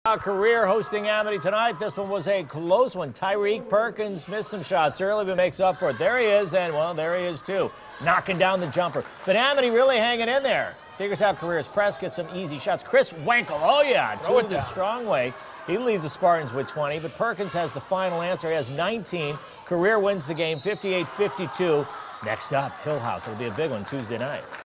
Career hosting Amity tonight. This one was a close one. Tyreek Perkins missed some shots early, but makes up for it. There he is, and well, there he is too, knocking down the jumper. But Amity really hanging in there. Figures out Career's press, gets some easy shots. Chris Wankel, oh yeah, to the strong way. He leads the Spartans with 20, but Perkins has the final answer. He has 19. Career wins the game 58-52. Next up, Hill House. It'll be a big one Tuesday night.